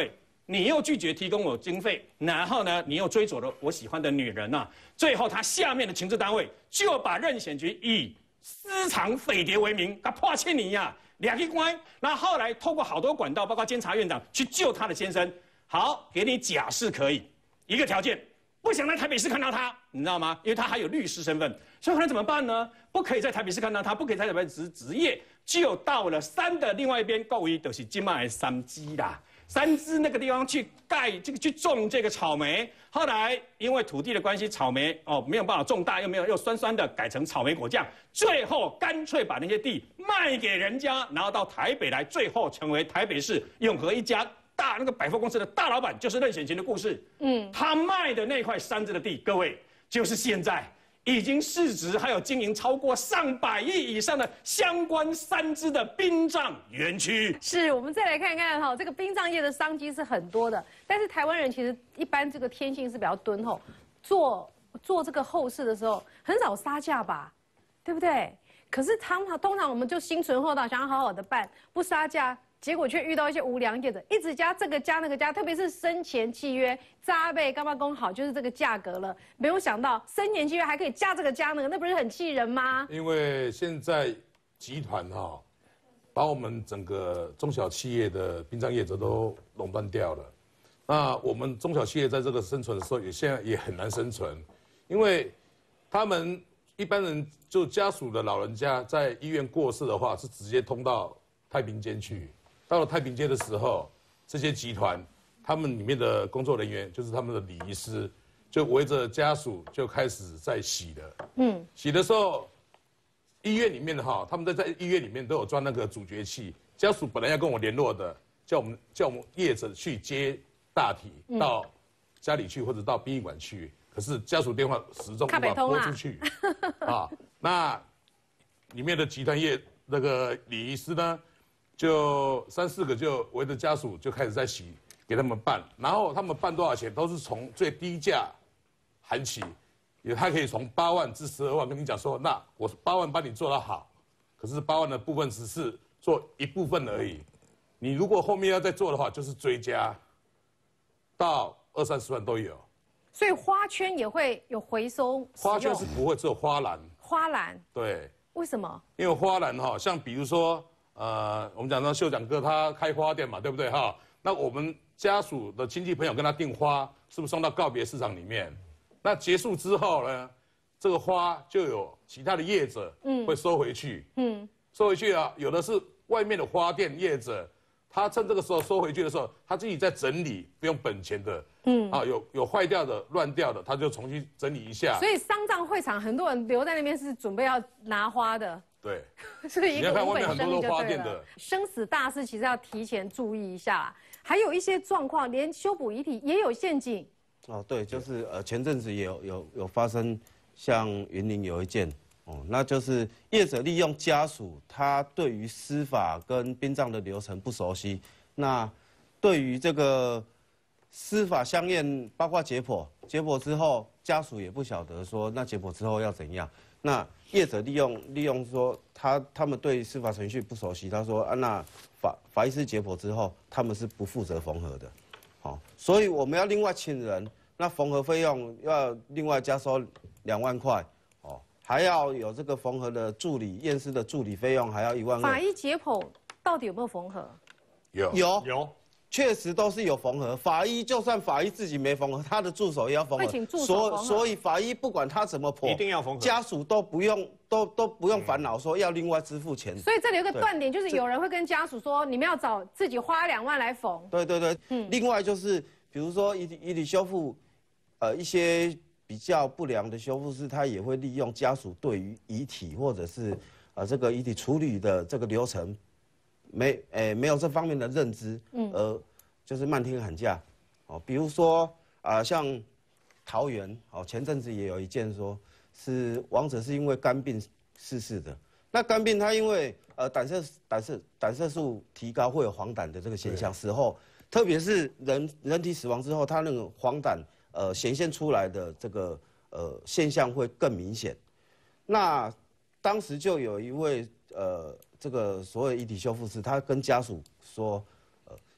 你又拒绝提供我经费，然后呢，你又追走了我喜欢的女人呐、啊。最后，他下面的情治单位就把任显菊以私藏匪谍为名，他破欠你呀，两个关。那后来透过好多管道，包括监察院长去救他的先生。好，给你假释可以，一个条件，不想在台北市看到他，你知道吗？因为他还有律师身份，所以后来怎么办呢？不可以在台北市看到他，不可以在台北市执业，就到了山的另外一边，各位就是今麦三基啦。三芝那个地方去盖这个去种这个草莓，后来因为土地的关系，草莓哦没有办法种大，又没有又酸酸的，改成草莓果酱，最后干脆把那些地卖给人家，然后到台北来，最后成为台北市永和一家大那个百货公司的大老板，就是任显菊的故事。嗯，他卖的那块山芝的地，各位就是现在。已经市值还有经营超过上百亿以上的相关山芝的殡葬园区。 是，我们再来看看哈，这个殡葬业的商机是很多的，但是台湾人其实一般这个天性是比较敦厚，做做这个后事的时候很少杀价吧，对不对？可是他们通常我们就心存厚道，想要好好的办，不杀价。结果却遇到一些无良业者，一直加这个加那个加，特别是生前契约扎贝干嘛公好就是这个价格了。没有想到生前契约还可以加这个加那个，那不是很气人吗？ 因为现在集团哈、哦，把我们整个中小企业的殡葬业者都垄断掉了。那我们中小企业在这个生存的时候，也现在也很难生存，因为他们一般人就家属的老人家在医院过世的话，是直接通到太平间去。到了太平间的时候，这些集团他们里面的工作人员，就是他们的礼仪师，就围着家属就开始在洗了。嗯，洗的时候，医院里面的哈，他们在在医院里面都有装那个阻绝器。家属本来要跟我联络的，叫我们叫我们业者去接大体到家里去或者到殡仪馆去，可是家属电话始终无法拨出去。啊，那里面的集团业那个礼仪师呢？就三四个就围着家属就开始在洗，给他们办，然后他们办多少钱都是从最低价喊起，也他可以从八万至十二万跟你讲说，那我八万帮你做得好，可是八万的部分只是做一部分而已，你如果后面要再做的话，就是追加到二三十万都有。 所以花圈也会有回收， 花圈是不会，只有花篮。 花篮对， 为什么？ 因为花篮哈，像比如说。呃，我们讲到秀长哥他开花店嘛，对不对哈？那我们家属的亲戚朋友跟他订花，是不是送到告别市场里面？那结束之后呢，这个花就有其他的业者嗯会收回去，嗯，收回去啊，有的是外面的花店业者，他趁这个时候收回去的时候，他自己在整理，不用本钱的，嗯，啊，有有坏掉的、乱掉的，他就重新整理一下。 所以丧葬会场很多人留在那边是准备要拿花的。 对， 所以一个无本生意就对了。 生死大事其实要提前注意一下，还有一些状况，连修补遗体也有陷阱。 哦，对，就是呃前阵子也有有有发生，像云林有一件哦，那就是业者利用家属他对于司法跟殡葬的流程不熟悉，那对于这个司法相验，包括解剖，解剖之后家属也不晓得说那解剖之后要怎样。那业者利用利用说他他们对司法程序不熟悉，他说啊那法法医师解剖之后他们是不负责缝合的，好，所以我们要另外请人，那缝合费用要另外加收两万块，哦，还要有这个缝合的助理验尸的助理费用还要一万二。 法医解剖到底有没有缝合？ 有有有。 确实都是有缝合，法医就算法医自己没缝合，他的助手也要缝合。 会请助手所缝合所以法医不管他怎么剖， 一定要缝合。 家属都不用都都不用烦恼说要另外支付钱。 所以这里有个断点，就是有人会跟家属说，你们要找自己花两万来缝。 对对对，嗯。另外就是比如说遗体遗体修复，呃一些比较不良的修复师，他也会利用家属对于遗体或者是呃这个遗体处理的这个流程没诶没有这方面的认知，嗯，而就是漫天喊价，哦，比如说啊、呃，像桃园，哦，前阵子也有一件说，是亡者是因为肝病逝世的。那肝病他因为呃胆色胆色胆色素提高会有黄疸的这个现象，死后，特别是人人体死亡之后，他那个黄疸呃显现出来的这个呃现象会更明显。那当时就有一位呃这个所谓遗体修复师，他跟家属说。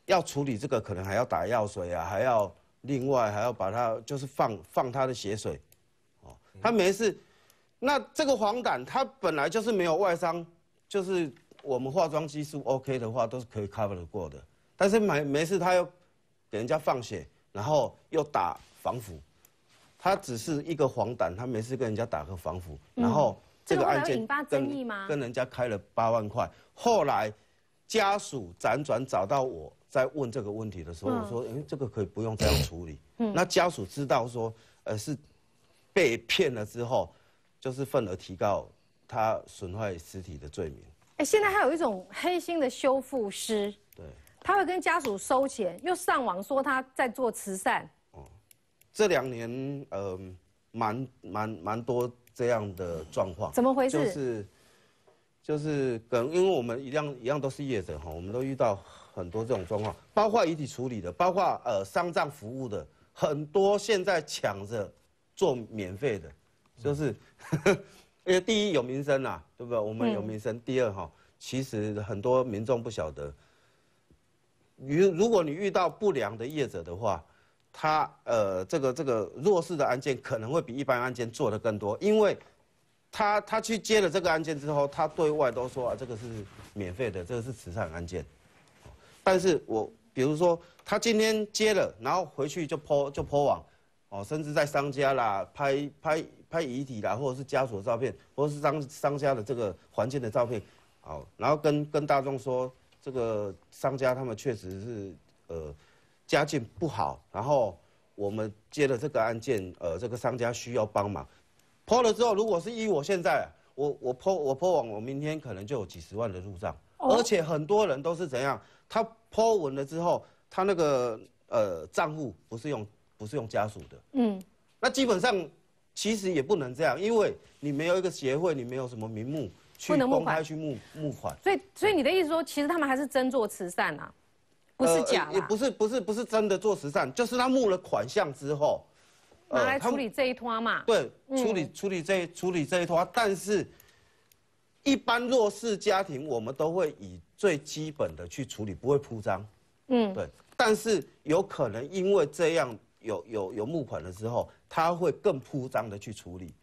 要处理这个，可能还要打药水啊，还要另外还要把它就是放放它的血水，哦，它没事。那这个黄疸它本来就是没有外伤，就是我们化妆技术 OK 的话，都是可以 cover 得过的。但是没没事，他又给人家放血，然后又打防腐，他只是一个黄疸，他没事跟人家打个防腐，嗯、然后这个案件引发争议吗？ 跟人家开了八万块，后来家属辗转找到我，在问这个问题的时候，嗯、我说，哎，这个可以不用这样处理。嗯、那家属知道说，呃，是被骗了之后，就是份额提告他损坏尸体的罪名。 哎，现在还有一种黑心的修复师， 对。 他会跟家属收钱，又上网说他在做慈善。哦， 这两年呃，蛮蛮蛮多这样的状况。 怎么回事？ 就是就是跟因为我们一样一样都是业者哈，我们都遇到很多这种状况，包括遗体处理的，包括呃丧葬服务的，很多现在抢着做免费的，就是因为第一有名声啦，对不对？我们有名声。嗯、第二哈，其实很多民众不晓得。如如果你遇到不良的业者的话，他呃这个这个弱势的案件可能会比一般案件做得更多，因为他他去接了这个案件之后，他对外都说啊这个是免费的，这个是慈善案件。但是我比如说他今天接了，然后回去就 po 就 po 网，哦，甚至在商家啦拍拍拍遗体啦，或者是家属的照片，或者是商商家的这个环境的照片，好，然后跟跟大众说。这个商家他们确实是呃家境不好，然后我们接了这个案件，呃这个商家需要帮忙，po了之后，如果是依我现在，我我 po 我 po 网，我明天可能就有几十万的入账，哦、而且很多人都是怎样，他 po 文了之后，他那个呃账户不是用不是用家属的，嗯，那基本上其实也不能这样，因为你没有一个协会，你没有什么名目。去公开去募募款， 所以所以你的意思说，其实他们还是真做慈善啊，不是假啦、 呃、也不是不是不是真的做慈善，就是他募了款项之后， 拿来处理这一拖嘛。 对，嗯、处理处理这处理这一拖，但是一般弱势家庭我们都会以最基本的去处理，不会铺张。嗯，对，但是有可能因为这样有有有募款了之后，他会更铺张的去处理。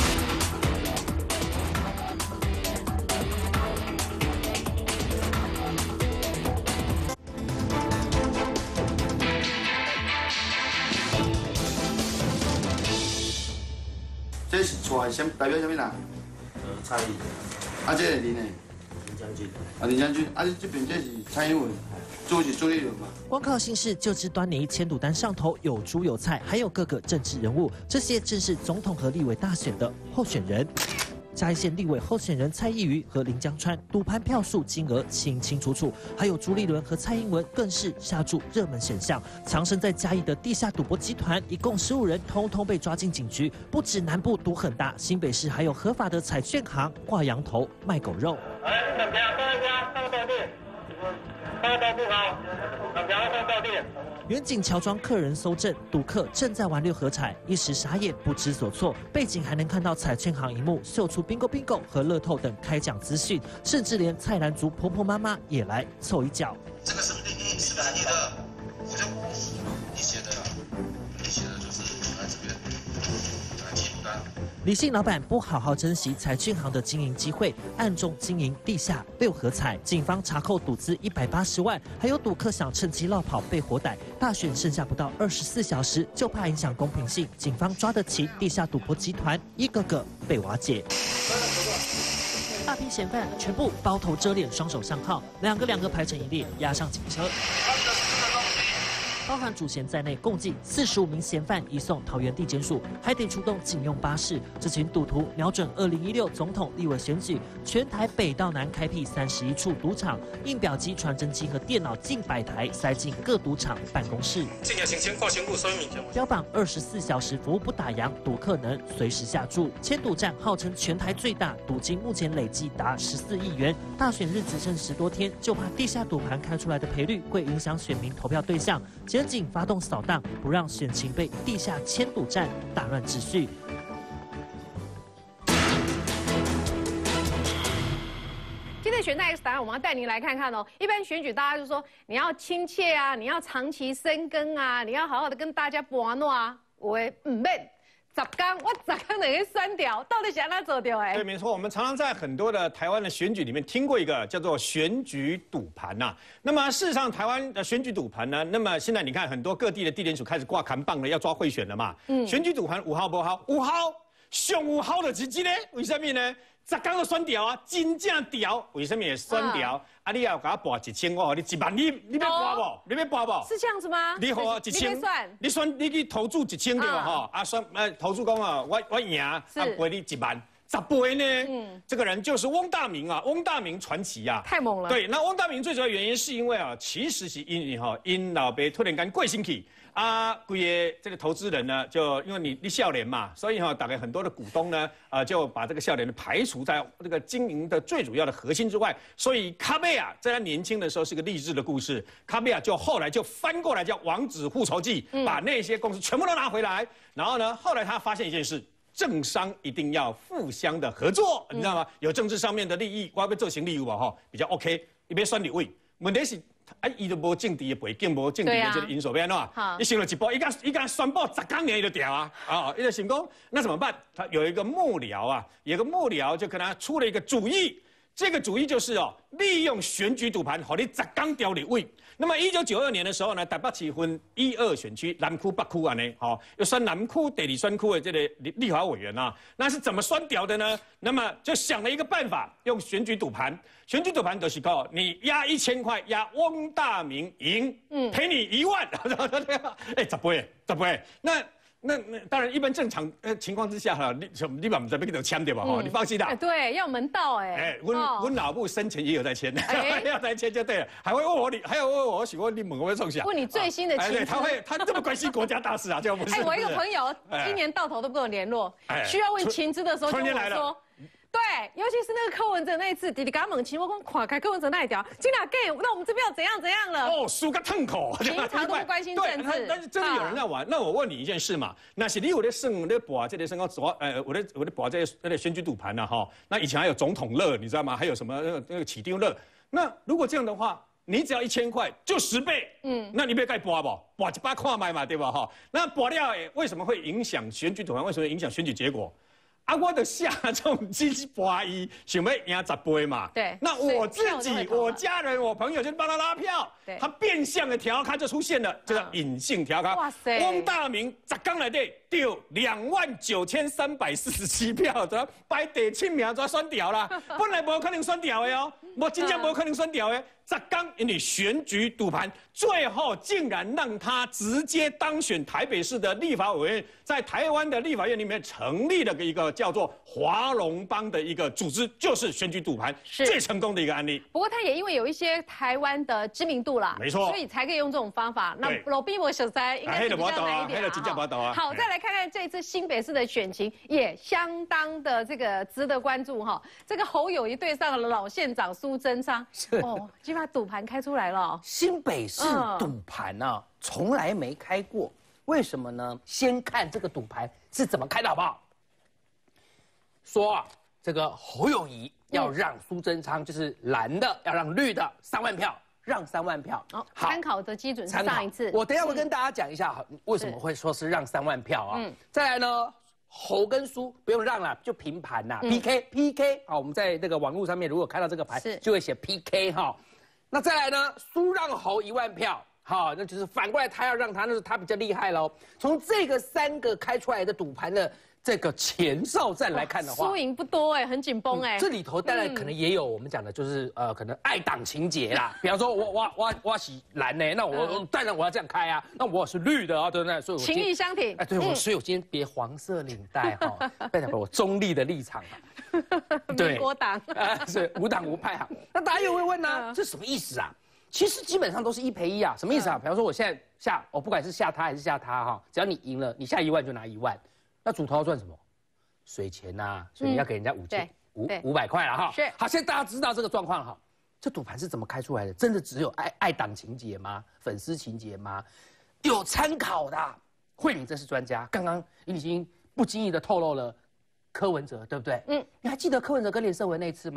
这是出来先代表什么人？ 呃，蔡英文。 啊，这个人呢？ 林将军。 啊，林将军。啊，这边这是蔡英文，做是朱立伦嘛。 光靠姓氏就知端倪，签赌单上头有猪有菜，还有各个政治人物，这些正是总统和立委大选的候选人。嘉义县立委候选人蔡易余和林江川赌盘票数金额清清楚楚，还有朱立伦和蔡英文更是下注热门选项。藏身在嘉义的地下赌博集团，一共十五人，通通被抓进警局。不止南部赌很大，新北市还有合法的彩券行挂羊头卖狗肉。哎，等下，等一下，上到店，上到不好，等下上到店。远景乔装客人搜证，赌客正在玩六合彩，一时傻眼不知所措。背景还能看到彩券行荧幕秀出 bingo bingo 和乐透等开奖资讯，甚至连菜篮族婆婆妈妈也来凑一脚。这个是不是你？是不是你的？我就你写的，你写的就是来这边来提赌单。李姓老板不好好珍惜彩券行的经营机会，暗中经营地下六合彩。警方查扣赌资一百八十万，还有赌客想趁机落跑被活逮。大选剩下不到二十四小时，就怕影响公平性，警方抓得起地下赌博集团，一个个被瓦解。大批嫌犯全部包头遮脸，双手上铐，两个两个排成一列，押上警车。包含主嫌在内，共计四十五名嫌犯移送桃园地检署，还得出动警用巴士。这群赌徒瞄准二零一六总统、立委选举，全台北到南开辟三十一处赌场，印表机、传真机和电脑近百台塞进各赌场办公室。标榜二十四小时服务不打烊，赌客能随时下注。千赌站号称全台最大，赌金目前累计达十四亿元。大选日只剩十多天，就怕地下赌盘开出来的赔率会影响选民投票对象。检警发动扫荡，不让选情被地下千赌站打乱秩序。 其今天选战 X 答案，我们要带您来看看哦。一般选举大家就说你要亲切啊，你要长期深耕啊，你要好好的跟大家博诺啊。我唔免十缸，我十缸等于酸掉，到底想哪走掉？哎， 对，没错，我们常常在很多的台湾的选举里面听过一个叫做选举赌盘呐、啊。那么事实上，台湾的选举赌盘呢，那么现在你看很多各地的地检署开始挂扛棒了，要抓贿选了嘛。嗯，选举赌盘五号不好，五号上五号的是几呢？为什么呢？十缸都酸掉啊，真正掉，为什么会酸掉？啊, 啊，你要给我博一千，我你一万，你你要博不？你要博不？ 是这样子吗？ 你好一千，你算你去投注一千对吧？哈，啊算呃投注讲啊，我我赢，啊赔你一万。十倍呢？嗯，这个人就是翁大明啊，翁大明传奇啊， 太猛了。 对，那翁大明最主要原因是因为啊，其实是因为哈，因老爸突然间过身去。啊，贵个这个投资人呢，就因为你你笑脸嘛，所以哈、哦，大概很多的股东呢，呃，就把这个笑脸排除在这个经营的最主要的核心之外。所以卡贝亚在他年轻的时候是个励志的故事，卡贝亚就后来就翻过来叫《王子复仇记》，嗯、把那些公司全部都拿回来。然后呢，后来他发现一件事。政商一定要互相的合作，你知道吗？有政治上面的利益，我要做行利益吧，哈，比较 OK。你别选立委，问题是，啊，伊都无政治的背景，无政治的这个因素，变喏，你想了一步，伊敢伊敢宣布十九年伊就掉啊，啊，伊就想讲，那怎么办？他有一个幕僚啊，有个幕僚就跟他出了一个主意，这个主意就是哦，利用选举赌盘，好你十九掉立委。那么一九九二年的时候呢，台北市分一二选区，南区、北区啊呢，好，又选南区、第二选区的这个立立法委员啊，那是怎么酸掉的呢？那么就想了一个办法，用选举赌盘。选举赌盘就是靠你压一千块，压翁大明赢，嗯，赔你一万，哎，十倍，十倍，那。那那当然，一般正常呃情况之下哈，你你把我们这边给签对吧？哈、嗯，你放心啦。 哎，对，要门道哎。 哎，我我老部生前也有在签，哎、要在签就对了，还会问我你，还有问我，喜欢你们会送下。 问你最新的情况。哎， 对，他会他这么关心国家大事啊，就不是。 哎，我一个朋友今年到头都不跟我联络，哎、需要问情资的时候就跟我说。对，尤其是那个柯文哲那一次，弟弟刚猛亲，我讲垮开柯文哲那一条，今俩 gay， 那我们这边要怎样怎样了？ 哦，输个痛口， 平常都不关心政治， 但是真的有人在玩。那我问你一件事嘛，那是你有在胜，在博这类身高主要，呃，我在我在博这些那选举赌盘呐哈。那以前还有总统乐，你知道吗？还有什么那个那个起丢乐？那如果这样的话，你只要一千块就十倍，嗯，那你别该博不？博一百块买嘛，对吧？哈，那博了为什么会影响选举赌盘？为什么会影响选举结果？啊，我的下这种积极博弈，想要赢十倍嘛。 对。 那我自己、我家人、我朋友就帮他拉票，他变相的调侃就出现了，这个隐性调侃。哇塞！翁大明十天内底丢两万九千三百四十七票，怎摆第七名怎选掉啦？本来无可能选掉的哦，我真正无可能选掉的。十天因为选举赌盘，最后竟然让他直接当选台北市的立法委员，在台湾的立法院里面成立了一个叫做华龙帮的一个组织，就是选举赌盘最成功的一个案例。 不过他也因为有一些台湾的知名度啦， 没错， 所以才可以用这种方法。那罗宾我所在应该是比较难一点啊。 好，再来看看这次新北市的选情，也相当的这个值得关注哈。这个侯友宜对上了老县长苏贞昌，哦，基本上赌盘开出来了、哦。 新北市赌盘呢、啊，从来没开过，为什么呢？先看这个赌盘是怎么开的，好不好？说啊，这个侯友宜要让苏贞昌，就是蓝的要让绿的三万票，让三万票。 哦，参考的基准是上一次。 我等一下会跟大家讲一下，为什么会说是让三万票啊？嗯，再来呢，侯跟苏不用让了，就平盘呐、嗯、，P K P K 啊，我们在那个网络上面如果看到这个牌，就会写 P K 哈。那再来呢，苏让侯一万票，好，那就是反过来他要让他，那是他比较厉害喽。从这个三个开出来的赌盘的这个前哨战来看的话， 输赢不多哎，很紧绷哎、 嗯。这里头当然可能也有我们讲的，就是呃，可能爱党情节啦。比方说我我我我是蓝呢，那我、嗯、当然我要这样开啊。那我是绿的啊，对不对？所以我情义相挺。 哎，对，我、嗯、所以我今天别黄色领带哈，代表我中立的立场啊。 对，民国党啊，是无党无派哈。那大家又会问呢、啊，这什么意思啊？其实基本上都是一赔一啊，什么意思啊？比方说我现在下，我不管是下他还是下他哈，只要你赢了，你下一万就拿一万。那主头要赚什么？水钱呐、啊，所以你要给人家五千五五百块了哈。 是。 好，现在大家知道这个状况哈，这赌盘是怎么开出来的？真的只有爱爱党情节吗？粉丝情节吗？有参考的。慧敏真是专家，刚刚已经不经意的透露了柯文哲，对不对？嗯。你还记得柯文哲跟连胜文那次吗？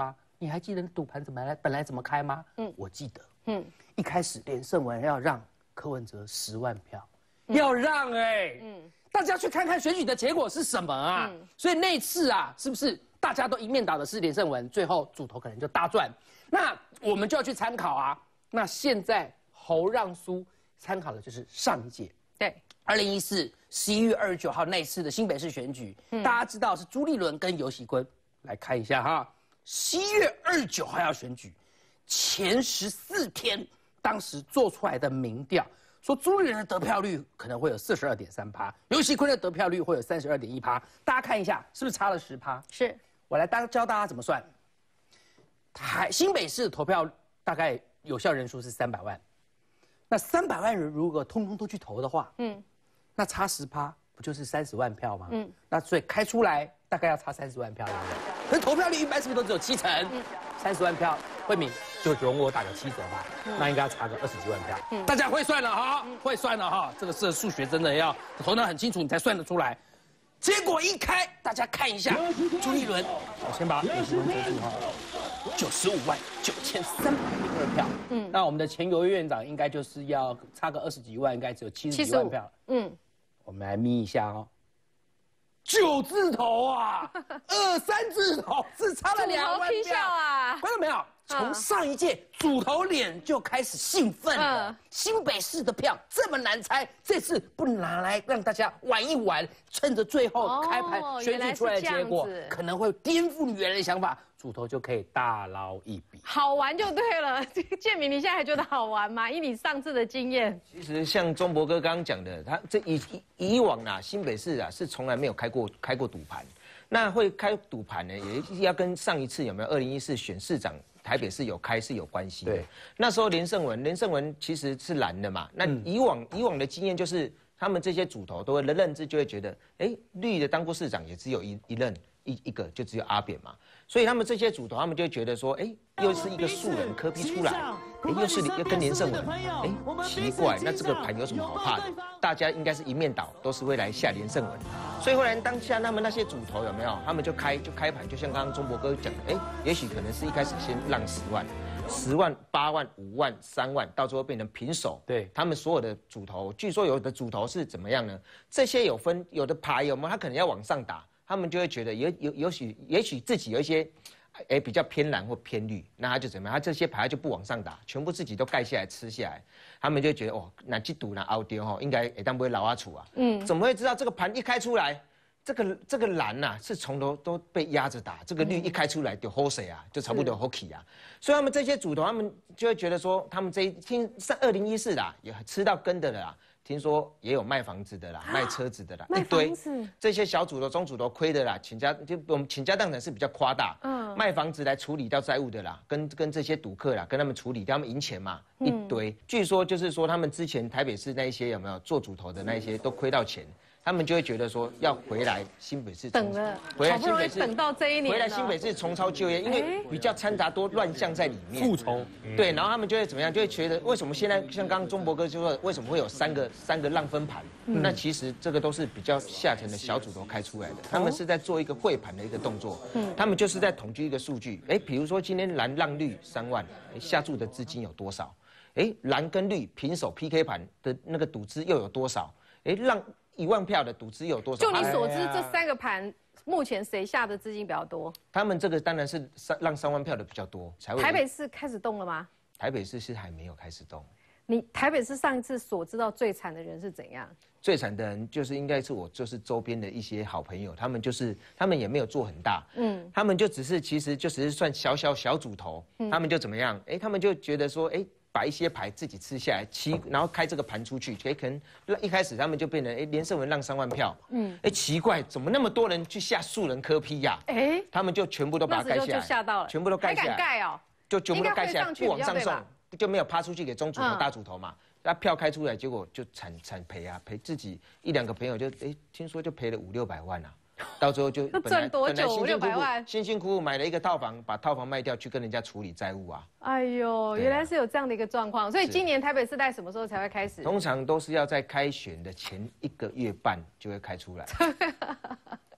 你还记得赌盘怎么来本来怎么开吗？嗯，我记得。 嗯， 一开始连胜文要让柯文哲十万票，嗯、要让哎、欸，嗯，大家去看看选举的结果是什么啊？嗯、所以那次啊，是不是大家都一面倒的是连胜文，最后主头可能就大赚？那我们就要去参考啊。那现在侯让苏参考的就是上一届， 对， 二零一四十一月二十九号那一次的新北市选举，嗯、大家知道是朱立伦跟游锡堃，来看一下哈，十一月二十九号要选举。前十四天，当时做出来的民调说，朱立伦的得票率可能会有四十二点三趴，游锡堃的得票率会有三十二点一趴。大家看一下，是不是差了十趴？ 是， 我来大教大家怎么算。台新北市的投票大概有效人数是三百万，那三百万人如果通通都去投的话，嗯，那差十趴不就是三十万票吗？嗯，那所以开出来大概要差三十万票，对不对？可是投票率一般是不是都只有七成？嗯，三十万票。慧敏就容我打个七折吧，嗯、那应该要差个二十几万票。嗯、大家会算了哈，嗯、会算了哈，这个是数学真的要头脑很清楚，你才算得出来。结果一开，大家看一下，朱立伦，我先把游锡堃遮住哈，九十五万九千三百零二票。嗯，那我们的前游院长应该就是要差个二十几万，应该只有七十几万票。嗯，我们来眯一下哦。九字頭啊，二三字頭只差了兩萬票啊！ 觀眾沒有？從上一屆主頭臉就開始興奮了。嗯、新北市的票這麼難猜，這次不拿來讓大家玩一玩，趁着最後開盤選舉出來的結果，可能會顛覆你原來的想法，主頭就可以大撈一筆。 好玩就對了。建明，你現在還覺得好玩嗎？以你上次的經驗， 其實像中博哥剛剛講的，他這以以往啊，新北市啊是從來沒有開過開過賭盤，那會開賭盤呢，也要跟上一次有沒有二零一四選市長。台北市有開是有關係的。對，那時候連勝文，連勝文其實是藍的嘛。那以往、嗯、以往的經驗就是，他們這些主頭都會認知就會覺得，哎，綠的當過市長也只有一一任一一個，就只有阿扁嘛。所以他們這些主頭，他們就會覺得說，哎，又是一個素人柯 P 出來，哎，又是又跟連勝文，哎，奇怪，那這個盤有什麼好怕的？大家應該是一面倒，都是會來下連勝文。所以後來當下他們那些主頭有沒有？他們就開就開盤，就像剛剛中博哥講的，哎，也許可能是一開始先讓十萬，十萬、八萬、五萬、三萬，到最後變成平手。對，他們所有的主頭，據說有的主頭是怎麼樣呢？這些有分有的牌有沒有？他可能要往上打，他們就會覺得有有也許也許自己有一些。哎，比較偏藍或偏綠，那他就怎麼樣？他這些牌就不往上打，全部自己都蓋下來吃下來，他們就覺得哦，那這賭那凹丟哈，應該也當不會老阿楚啊。嗯，怎麼會知道這個盤一開出來，這個這個藍吶、啊、是從頭都被壓着打，這個綠一開出來就好水啊，就差不多好起啊。所以他們這些主頭，他們就會覺得說，他們這一聽上二零一四啦，也吃到根的了啦。聽說也有賣房子的啦，賣車子的啦，一堆這些小主頭、中主頭虧的啦，傾家就我們傾家蕩產是比較誇大，嗯，賣房子來處理掉債務的啦，跟跟這些賭客啦，跟他們處理掉他們贏錢嘛，一堆。嗯、據說就是說他們之前台北市那一些有沒有做主頭的那一些都虧到錢。他們就會覺得說要回來新北市等了， 回來新北市等到這一年， 回來新北市重操舊業，因為比較摻雜多亂象在裡面，復仇，對，然後他們就會怎麼樣，就會覺得為什麼現在像剛剛中博哥就說，為什麼會有三個三個浪分盤？嗯、那其實這個都是比較下層的小主頭開出來的，他們是在做一個匯盤的一個動作，嗯，他們就是在統計一個數據，哎，比如說今天藍讓綠三萬，哎，下注的資金有多少？哎，藍跟綠平手 P K 盤的那個賭資又有多少？哎，讓一萬票的賭資有多少？ 就你所知，這三個盤目前誰下的資金比較多？ 他們這個當然是三讓三萬票的比較多，才會。 台北市開始動了嗎？ 台北市是還沒有開始動。 你台北市上一次所知道最慘的人是怎樣？ 最慘的人就是應該是我，就是周邊的一些好朋友，他們就是他們也沒有做很大，嗯，他們就只是其實就只是算小小小主頭，嗯、他們就怎麼樣？哎，他們就覺得說，哎。把一些牌自己吃下來，奇，然後開這個盤出去，哎，可能一開始他們就變成哎，連勝文讓三萬票，嗯，哎，奇怪，怎麼那麼多人去下素人柯 P 呀？哎，他們就全部都把它蓋下來， 就嚇到了， 全部都蓋下來， 還敢蓋哦？ 就全部都蓋下來，不往上送，就沒有趴出去給中主頭、大主頭嘛。那票開出來，結果就慘慘賠啊，賠自己一兩個朋友就哎，聽說就賠了五六百萬啊。到最後就賺多久？五六百萬， 辛辛苦苦買了一個套房，把套房賣掉去跟人家處理債務啊！ 哎呦，原來是有這樣的一個狀況，所以今年台北市在什麼時候才會開始？ 通常都是要在開選的前一個月半就會開出來。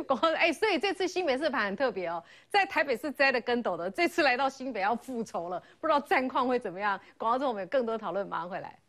广告哎，所以这次新北市盘很特别哦，在台北市栽的跟斗的，这次来到新北要复仇了，不知道战况会怎么样。广告之后我们有更多讨论，马上回来。